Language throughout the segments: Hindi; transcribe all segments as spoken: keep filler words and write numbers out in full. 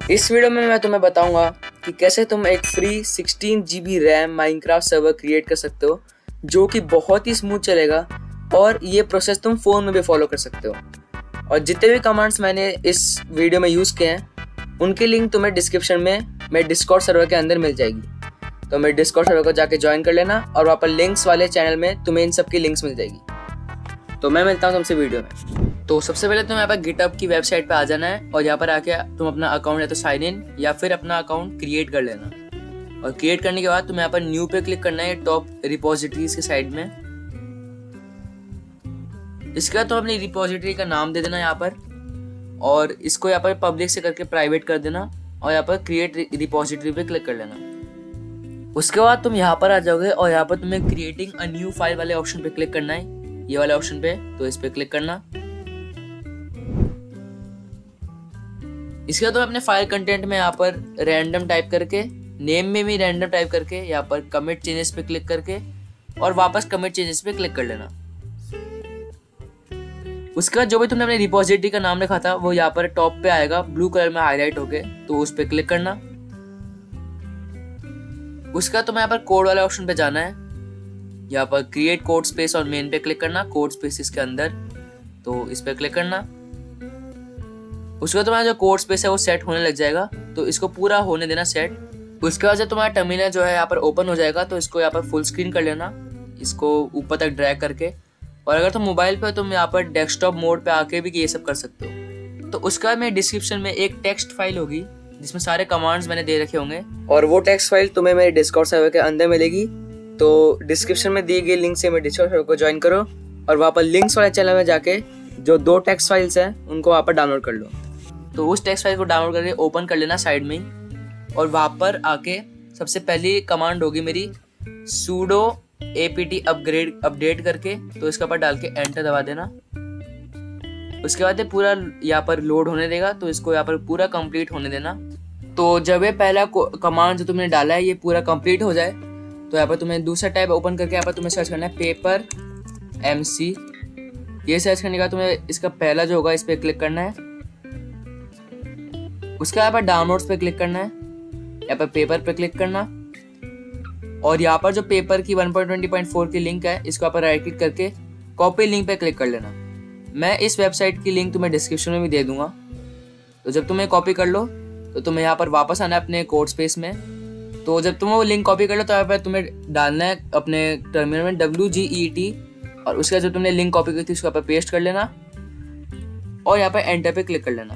इस वीडियो में मैं तुम्हें बताऊंगा कि कैसे तुम एक free sixteen G B RAM Minecraft server create कर सकते हो जो कि बहुत ही स्मूथ चलेगा और ये प्रोसेस तुम फोन में भी फॉलो कर सकते हो। और जितने भी कमांड्स मैंने इस वीडियो में यूज़ किए हैं उनकी लिंक तुम्हें डिस्क्रिप्शन में मेरे डिस्कॉर्ड सर्वर के अंदर मिल जाएगी। तो मेरे डिस्कॉर्ड सर्वर को जाके ज्वाइन कर लेना और वहाँ पर लिंक्स वाले चैनल में तुम्हें इन सब की लिंक्स मिल जाएगी। तो मैं मिलता हूँ तुमसे वीडियो में। तो सबसे पहले तुम्हें यहाँ पर गिटहब की वेबसाइट पे आ जाना है और यहाँ पर आके तुम अपना अकाउंट या तो साइन इन या फिर अपना अकाउंट क्रिएट कर लेना। और क्रिएट करने के बाद तुम्हें यहाँ पर न्यू पे क्लिक करना है टॉप रिपोजिटरीज के साइड में। इसके बाद तुम अपनी रिपोजिटरी का नाम दे देना यहाँ पर और इसको यहाँ पर पब्लिक से करके प्राइवेट कर देना और यहाँ पर क्रिएट रिपोजिटरी पे क्लिक कर लेना। उसके बाद तुम यहाँ पर आ जाओगे और यहाँ पर तुम्हें क्रिएटिंग अ न्यू फाइल वाले ऑप्शन पे क्लिक करना है, ये वाले ऑप्शन पे। तो इस पे क्लिक करना। इसके बाद तुम अपने फाइल कंटेंट में यहाँ पर रैंडम टाइप करके, नेम में भी रैंडम टाइप करके, यहाँ पर कमिट चेंजेस पे क्लिक करके और वापस कमिट चेंजेस पे क्लिक कर लेना। उसके बाद जो भी तुमने अपने रिपोजिटरी का नाम लिखा था वो यहाँ पर टॉप पे आएगा ब्लू कलर में हाईलाइट होके, तो उस पे क्लिक करना। उसके बाद तुम्हें यहाँ पर कोड वाले ऑप्शन पे जाना है, यहाँ पर क्रिएट कोड स्पेस और मेन पे क्लिक करना, कोड स्पेस के अंदर, तो इस पे क्लिक करना। उसके बाद तुम्हारा जो कोड स्पेस है वो सेट होने लग जाएगा, तो इसको पूरा होने देना सेट। उसके बाद जब तुम्हारा टर्मिनल जो है यहाँ पर ओपन हो जाएगा तो इसको यहाँ पर फुल स्क्रीन कर लेना, इसको ऊपर तक ड्रैग करके। और अगर तुम मोबाइल पे हो तुम यहाँ पर डेस्कटॉप मोड पे आके भी ये सब कर सकते हो। तो उसके बाद मेरे डिस्क्रिप्शन में एक टेक्स्ट फाइल होगी जिसमें सारे कमांड्स मैंने दे रखे होंगे और वो टेक्स्ट फाइल तुम्हें मेरे डिस्कॉर्ड सर्वर के अंदर मिलेगी। तो डिस्क्रिप्शन में दिए गए लिंक से मेरे डिस्कॉर्ड सर्वर को ज्वाइन करो और वहाँ पर लिंक्स वाले चैनल में जाके जो दो टेक्स्ट फाइल्स हैं उनको वहाँ पर डाउनलोड कर लो। तो उस टेक्स्ट फाइल को डाउनलोड करके ओपन कर लेना साइड में ही, और वहाँ पर आके सबसे पहली कमांड होगी मेरी sudo apt अपग्रेड अपडेट करके, तो इसके ऊपर डाल के एंटर दबा देना। उसके बाद ये पूरा यहाँ पर लोड होने देगा, तो इसको यहाँ पर पूरा कंप्लीट होने देना। तो जब ये पहला कमांड जो तुमने डाला है ये पूरा कंप्लीट हो जाए तो यहाँ पर तुम्हें दूसरा टैब ओपन करके यहाँ पर तुम्हें सर्च करना है पेपर एम सी। ये सर्च करने का तुम्हें इसका पहला जो होगा इस पर क्लिक करना है। उसके यहाँ पर डाउनलोड्स पे क्लिक करना है, यहाँ पर पेपर पे क्लिक करना और यहाँ पर जो पेपर की one point twenty point four की लिंक है इसको यहाँ पर राइट क्लिक करके कॉपी लिंक पे क्लिक कर लेना। मैं इस वेबसाइट की लिंक तुम्हें डिस्क्रिप्शन में भी दे दूंगा। तो जब तुम्हें कॉपी कर लो तो तुम्हें यहाँ पर वापस आना है अपने कोड स्पेस में। तो जब तुम वो लिंक कॉपी कर लो तो यहाँ पर तुम्हें डालना है अपने टर्मिनल में डब्ल्यू जी ई टी और उसके बाद जो तुमने लिंक कॉपी की थी उसको यहाँ पर पेस्ट कर लेना और यहाँ पर एंटर पे क्लिक कर लेना।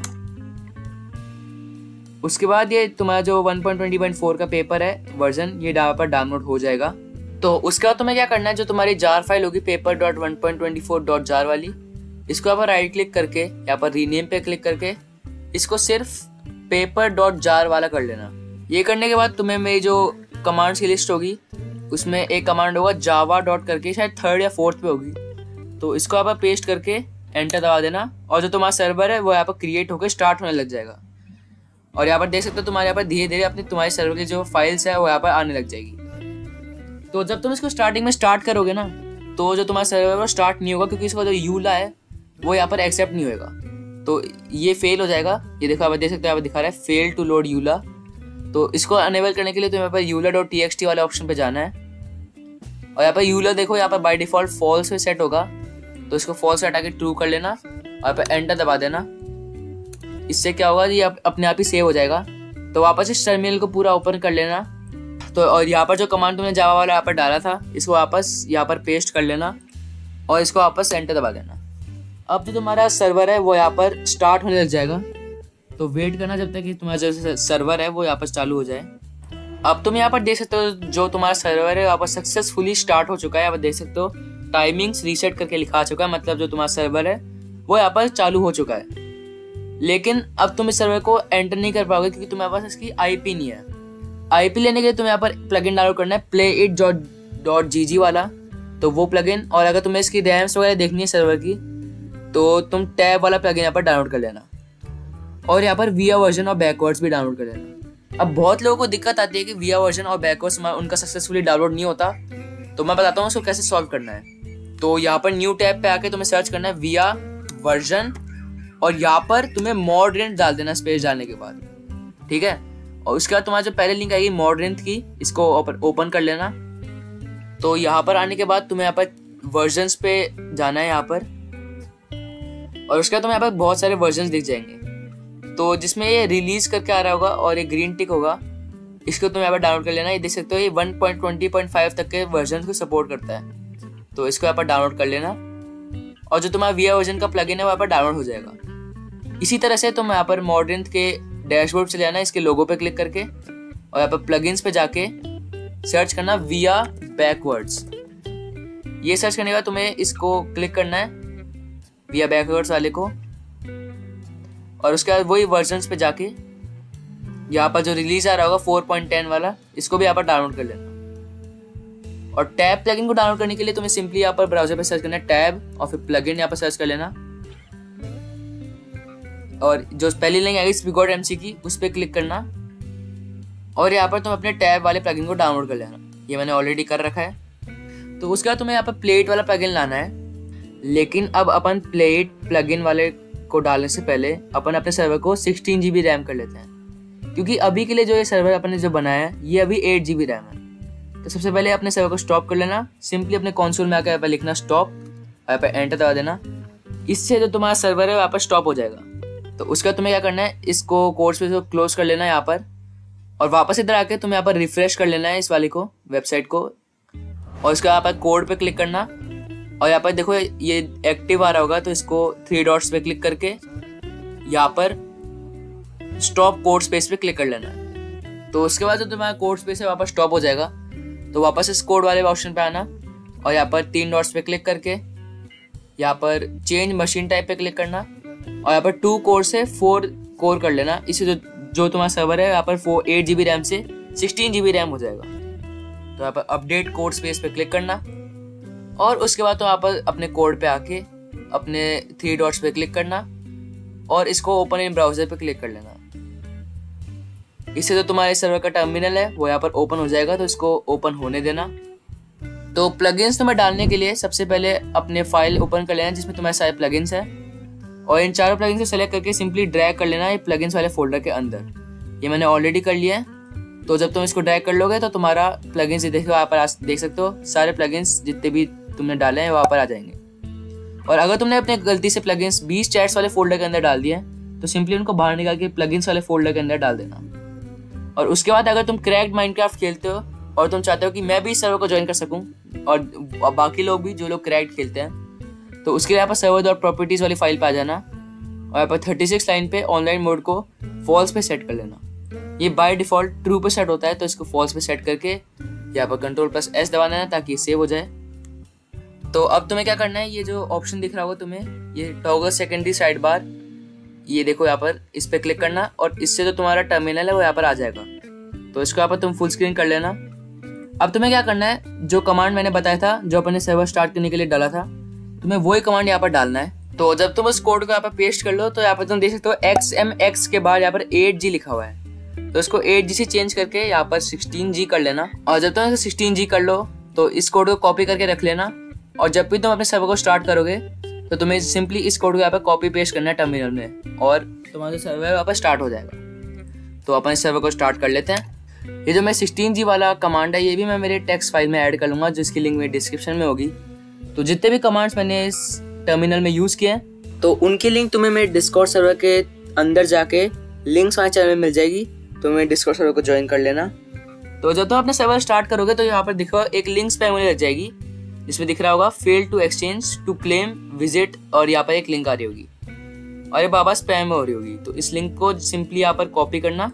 उसके बाद ये तुम्हारा जो one point twenty point four का पेपर है वर्जन ये यहाँ पर डाउनलोड हो जाएगा। तो उसके बाद तुम्हें क्या करना है, जो तुम्हारी जार फाइल होगी paper dot one point twenty four dot jar वाली, इसको यहाँ पर राइट क्लिक करके यहाँ पर रीनेम पे क्लिक करके इसको सिर्फ पेपर डॉट जार वाला कर लेना। ये करने के बाद तुम्हें मेरी जो कमांड्स की लिस्ट होगी उसमें एक कमांड होगा जावा डॉट करके, शायद थर्ड या फोर्थ पे होगी, तो इसको यहाँ पर पेस्ट करके एंटर दबा देना और जो तुम्हारा सर्वर है वो यहाँ पर क्रिएट होकर स्टार्ट होने लग जाएगा। और यहाँ पर देख सकते हो तुम्हारे यहाँ पर धीरे धीरे अपनी तुम्हारे सर्वर की जो फाइल्स है वो यहाँ पर आने लग जाएगी। तो जब तुम इसको स्टार्टिंग में स्टार्ट करोगे ना तो जो तुम्हारा सर्वर है वो स्टार्ट नहीं होगा क्योंकि इसका जो यूला है वो यहाँ पर एक्सेप्ट नहीं होगा, तो ये फेल हो जाएगा। ये देखो आप देख सकते हो यहाँ पर दिखा रहा है फेल टू लोड यूला। तो इसको अनेबल करने के लिए तो यहाँ पर EULA dot T X T वाले ऑप्शन पे जाना है और यहाँ पर यूला देखो यहाँ पर बाय डिफॉल्ट फॉल्स पे सेट होगा, तो इसको फॉल्स हटा के ट्रू कर लेना और यहाँ पर एंटर दबा देना। इससे क्या होगा ये अपने आप ही सेव हो जाएगा। तो वापस इस टर्मिनल को पूरा ओपन कर लेना। तो और यहाँ पर जो कमांड तुमने जावा वाला यहाँ पर डाला था इसको वापस यहाँ पर पेस्ट कर लेना और इसको वापस एंटर दबा देना। अब जो तुम्हारा सर्वर है वो यहाँ पर स्टार्ट होने लग जाएगा, तो वेट करना जब तक कि तुम्हारा जो सर्वर है वो यहाँ पर चालू हो जाए। अब तुम यहाँ पर देख सकते हो जो तुम्हारा सर्वर है यहाँ पर सक्सेसफुली स्टार्ट हो चुका है। यहाँ पर देख सकते हो टाइमिंग्स रीसेट करके लिखा चुका है, मतलब जो तुम्हारा सर्वर है वो यहाँ पर चालू हो चुका है। लेकिन अब तुम इस सर्वर को एंटर नहीं कर पाओगे क्योंकि तुम्हारे पास इसकी आईपी नहीं है। आईपी लेने के लिए तुम्हें यहाँ पर प्लगइन डाउनलोड करना है play it dot G G वाला, तो वो प्लगइन। और अगर तुम्हें इसकी रैम्स वगैरह देखनी है सर्वर की तो तुम टैब वाला प्लगइन यहाँ पर डाउनलोड कर लेना और यहाँ पर विया वर्जन और बैकवर्ड्स भी डाउनलोड कर लेना। अब बहुत लोगों को दिक्कत आती है कि विया वर्जन और बैकवर्ड्स उनका सक्सेसफुली डाउनलोड नहीं होता, तो मैं बताता हूँ उसको कैसे सॉल्व करना है। तो यहाँ पर न्यू टैब पे आके तुम्हें सर्च करना है विया वर्जन और यहाँ पर तुम्हें मॉडरेट डाल देना स्पेस डालने के बाद। ठीक है। और उसके बाद तुम्हारा जो पहले लिंक आएगी मॉडरेंथ की, इसको ओपन कर लेना। तो यहाँ पर आने के बाद तुम्हें यहाँ पर वर्जन्स पे जाना है यहाँ पर, और उसके बाद तुम्हें यहाँ पर बहुत सारे वर्जन्स दिख जाएंगे। तो जिसमें ये रिलीज करके आ रहा होगा और एक ग्रीन टिक होगा, इसको तुम्हें यहाँ पर डाउनलोड कर लेना। ये देख सकते हो ये one point twenty point five तक के वर्जन को सपोर्ट करता है, तो इसको यहाँ पर डाउनलोड कर लेना। और जो तुम्हारा वी आई वर्जन का प्लगइन है वहाँ पर डाउनलोड हो जाएगा। इसी तरह से तुम यहाँ पर मॉडरेंथ के डैशबोर्ड चले जाना, इसके लोगो पे क्लिक करके, और यहाँ पर प्लगइन्स पे जाके सर्च करना विया बैकवर्ड्स। ये सर्च करने के बाद तुम्हें इसको क्लिक करना है, विया बैकवर्ड्स वाले को, और उसके बाद वही वर्जन्स पे जाके यहाँ पर जो रिलीज आ रहा होगा फोर पॉइंट टेन वाला, इसको भी यहाँ पर डाउनलोड कर लेना। और टैब प्लगइन को डाउनलोड करने के लिए तुम्हें सिंपली यहाँ पर ब्राउजर पे सर्च करना है टैब, और फिर प्लगइन यहाँ पर सर्च कर लेना, और जो पहली लिंक आएगी स्पीगॉट एमसी की, उस पर क्लिक करना, और यहाँ पर तुम अपने टैब वाले प्लगइन को डाउनलोड कर लेना। ये मैंने ऑलरेडी कर रखा है। तो उसके बाद तुम्हें यहाँ पर प्लेट वाला प्लगइन लाना है, लेकिन अब अपन प्लेट प्लगइन वाले को डालने से पहले अपन अपने सर्वर को सिक्सटीन जी बी रैम कर लेते हैं, क्योंकि अभी के लिए जो ये सर्वर अपन ने जो बनाया है ये अभी एट जी बी रैम है। तो सबसे पहले अपने सर्वर को स्टॉप कर लेना, सिंपली अपने कंसोल में आकर यहाँ पर लिखना स्टॉप, यहाँ पर एंटर दबा देना। इससे जो तुम्हारा सर्वर है वहाँ पर स्टॉप हो जाएगा। तो उसका तुम्हें क्या करना है, इसको कोड स्पेस को क्लोज कर लेना है यहाँ पर, और वापस इधर आके तुम्हें यहाँ पर रिफ्रेश कर लेना है इस वाले को, वेबसाइट को, और इसका यहाँ पर कोड पे क्लिक करना, और यहाँ पर देखो ये एक्टिव आ रहा होगा, तो इसको थ्री डॉट्स पे क्लिक करके यहाँ पर स्टॉप कोड स्पेस पे क्लिक कर लेना है। तो उसके बाद जो तुम्हारा कोड स्पेस है वापस स्टॉप हो जाएगा। तो वापस इस कोड वाले ऑप्शन पे आना, और यहाँ पर तीन डॉट्स पे क्लिक करके यहाँ पर चेंज मशीन टाइप पे क्लिक करना, और यहाँ पर टू कोर से फोर कोर कर लेना। इससे जो जो तुम्हारा सर्वर है यहाँ पर four eight G B RAM से सिक्सटीन जी बी रैम हो जाएगा। तो यहाँ पर अपडेट कोड स्पेस पे क्लिक करना, और उसके बाद तो यहाँ पर अपने कोड पे आके अपने थ्री डॉट्स पे क्लिक करना, और इसको ओपन इन ब्राउजर पे क्लिक कर लेना। इससे जो तुम्हारे सर्वर का टर्मिनल है वो यहाँ पर ओपन हो जाएगा। तो इसको ओपन होने देना। तो प्लगइन्स तुम्हें डालने के लिए सबसे पहले अपने फाइल ओपन कर लेना जिसमें तुम्हारे सारे प्लगइन्स है, और इन चारों प्लगइन्स को सेलेक्ट करके सिंपली ड्रैग कर लेना है प्लगइन्स वाले फोल्डर के अंदर। ये मैंने ऑलरेडी कर लिया है। तो जब तुम इसको ड्रैग कर लोगे तो तुम्हारा प्लगइन्स देखो यहाँ पर देख सकते हो, सारे प्लगइन्स जितने भी तुमने डाले हैं वहाँ पर आ जाएंगे। और अगर तुमने अपने गलती से प्लगइन्स बीस चैट्स वाले फोल्डर के अंदर डाल दिए तो सिंपली उनको बाहर निकाल के प्लगइन्स वाले फोल्डर के अंदर डाल देना। और उसके बाद अगर तुम क्रैक्ड माइनक्राफ्ट खेलते हो और तुम चाहते हो कि मैं भी इस सर्वर को ज्वाइन कर सकूं और बाकी लोग भी जो लोग क्रैक्ड खेलते हैं, तो उसके लिए यहाँ पर सर्वर डॉट प्रॉपर्टीज वाली फाइल पे आ जाना, और यहाँ पर थर्टी सिक्स लाइन पे ऑनलाइन मोड को फॉल्स पे सेट कर लेना। ये बाय डिफॉल्ट ट्रू पे सेट होता है, तो इसको फॉल्स पे सेट करके यहाँ पर कंट्रोल प्लस एस दबाना है ताकि सेव हो जाए। तो अब तुम्हें क्या करना है, ये जो ऑप्शन दिख रहा होगा तुम्हें, ये टॉगल सेकेंडरी साइड बार, ये देखो यहाँ पर इस पर क्लिक करना, और इससे जो तुम्हारा टर्मिनल है वो यहाँ पर आ जाएगा। तो इसको यहाँ पर तुम फुल स्क्रीन कर लेना। अब तुम्हें क्या करना है, जो कमांड मैंने बताया था जो अपने सर्वर स्टार्ट करने के लिए डाला था, तुम्हें वही कमांड यहाँ पर डालना है। तो जब तुम उस कोड को यहाँ पर पेस्ट कर लो तो यहाँ पर तुम देख सकते हो एक्स एम एक्स के बाद यहाँ पर एट जी लिखा हुआ है, तो इसको एट जी से चेंज करके यहाँ पर सिक्सटीन जी कर लेना। और जब तुम सिक्सटीन जी कर लो तो इस कोड को कॉपी करके रख लेना, और जब भी तुम अपने सर्वर को स्टार्ट करोगे तो तुम्हें सिंपली इस कोड को यहाँ पर कॉपी पेस्ट करना है टर्मिनल में, और तुम्हारा जो सर्वर है वहाँ पर स्टार्ट हो जाएगा। तो अपन इस सर्वर को स्टार्ट कर लेते हैं। ये जो मैं सिक्सटीन जी वाला कमांड है ये भी मैं मेरे टेक्स्ट फाइल में ऐड कर लूँगा, जिसकी लिंक मेरी डिस्क्रिप्शन में होगी। तो जितने भी कमांड्स मैंने इस टर्मिनल में यूज़ किए हैं तो उनकी लिंक तुम्हें मेरे डिस्कॉर्ड सर्वर के अंदर जाके लिंक्स वाले चैनल में मिल जाएगी, तो मेरे डिस्कॉर्ड सर्वर को ज्वाइन कर लेना। तो जब तुम अपने सर्वर स्टार्ट करोगे तो यहाँ पर दिखो एक लिंक स्पैम होने लग जाएगी, जिसमें दिख रहा होगा fail to exchange to claim visit, और यहाँ पर एक लिंक आ रही होगी और ये बाबा स्पैम में हो रही होगी। तो इस लिंक को सिंपली यहाँ पर कॉपी करना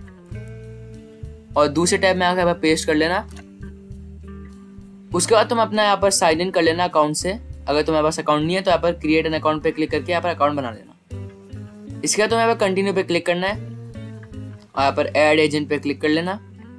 और दूसरे टैब में आकर यहाँ पर पेस्ट कर लेना। उसके बाद तुम अपना यहाँ पर साइन इन कर लेना अकाउंट से। अगर तुम्हारे पास अकाउंट नहीं है तो यहाँ पर क्रिएट एन अकाउंट पे क्लिक करके यहाँ पर अकाउंट बना लेना। इसके बाद तुम्हें यहाँ पर कंटिन्यू पे क्लिक करना है और यहाँ पर ऐड एजेंट पे क्लिक कर लेना।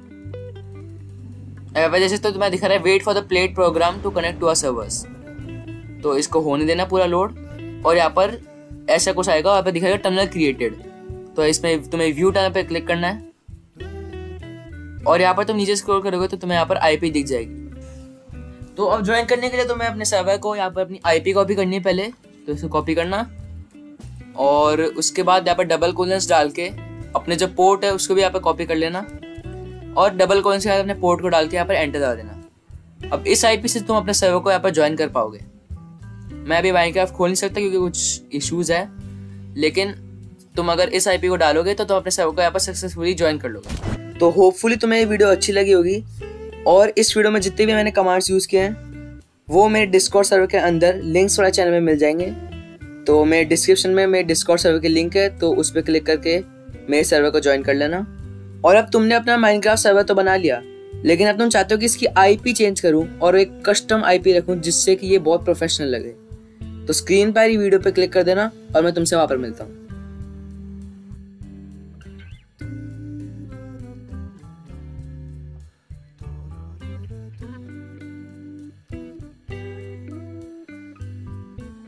यहाँ पर जैसे तो तुम्हें दिखा रहा है wait for the plate program to connect to our servers, तो इसको होने देना पूरा लोड। और यहाँ पर ऐसा कुछ आएगा, यहाँ पर दिखाएगा टनल क्रिएटेड, तो इसमें तुम्हें व्यू टनल पे क्लिक करना है और यहाँ पर तुम नीचे स्क्रॉल करोगे तो तुम्हें यहाँ पर आईपी दिख जाएगी। तो अब ज्वाइन करने के लिए तुम्हें अपने सर्वर को यहाँ पर अपनी आईपी कॉपी करनी है पहले, तो इसको कॉपी करना और उसके बाद यहाँ पर डबल कोलन्स डाल के अपने जो पोर्ट है उसको भी यहाँ पर कॉपी कर लेना और डबल कॉइन से अपने पोर्ट को डाल के यहाँ पर एंटर दबा देना। अब इस आईपी से तुम अपने सर्वर को यहाँ पर ज्वाइन कर पाओगे। मैं अभी माइनक्राफ्ट खोल नहीं सकता क्योंकि कुछ इश्यूज है, लेकिन तुम अगर इस आईपी को डालोगे तो तुम अपने सर्वर को यहाँ पर सक्सेसफुली ज्वाइन कर लोगे। तो होपफुली तुम्हें ये वीडियो अच्छी लगी होगी और इस वीडियो में जितने भी मैंने कमांड्स यूज़ किए हैं वो मेरे डिस्कॉर्ड सर्वर के अंदर लिंक्स वाला चैनल में मिल जाएंगे। तो मेरे डिस्क्रिप्शन में मेरे डिस्कॉर्ड सर्वर की लिंक है, तो उस पर क्लिक करके मेरे सर्वर को ज्वाइन कर लेना। और अब तुमने अपना माइनक्राफ्ट सर्वर तो बना लिया, लेकिन अब तुम चाहते हो कि इसकी आईपी चेंज करूं और एक कस्टम आईपी रखूं जिससे कि ये बहुत प्रोफेशनल लगे, तो स्क्रीन पर ही वीडियो पे क्लिक कर देना और मैं तुमसे वहाँ पर मिलता हूँ।